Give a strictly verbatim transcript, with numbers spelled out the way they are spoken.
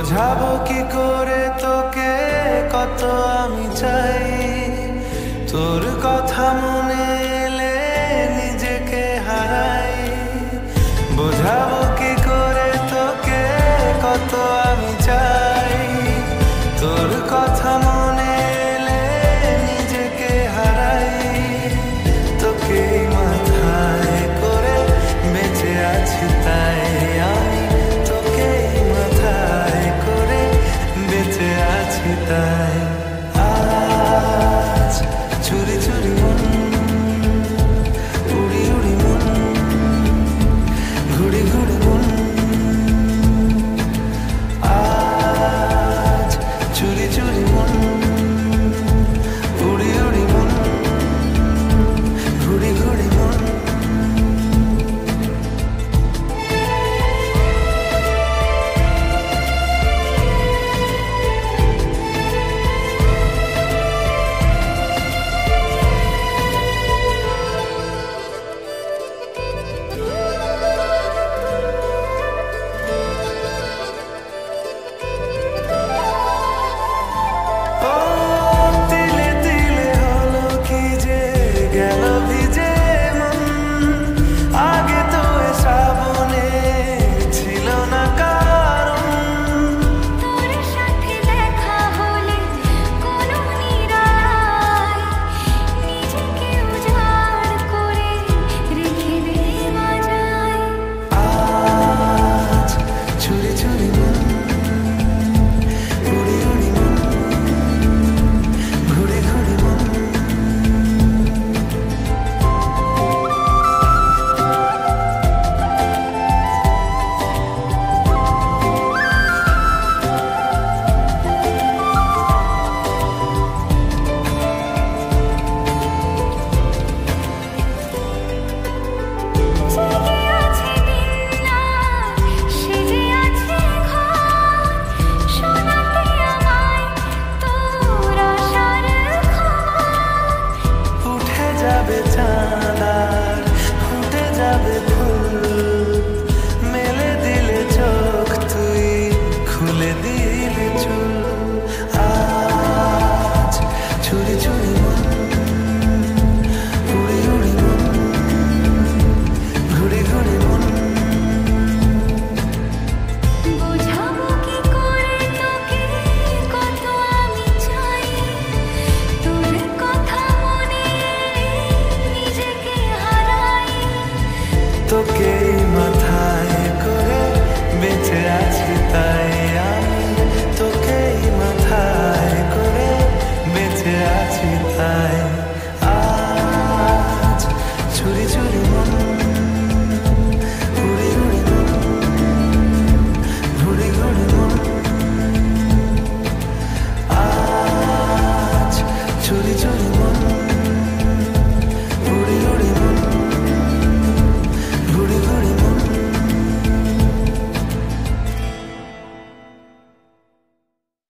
বোঝাবো কি করে তোকে কত আমি চাই, তোর কথা মনে এলে নিজেকে হারাই। বোঝাবো কি করে তোকে কত আমি চাই, তোর কথা মনে এলে নিজেকে হারাই। তোকে মাথায় করে বেঁচে আছি তাই আমি, তোকে মাথায় করে বেঁচে আছি তাই। আজ চুরি চুরি মন, উড়ি উড়ি মন, ঘুড়ি ঘুড়ি মন। আজ চুরি চুরি মন, উড়ি উড়ি মন, ঘুড়ি ঘুড়ি মন। তোকে মাথায় করে বেঁচে আছি তাই আমি, তোকে মাথায় করে বেঁচে আছি তাই।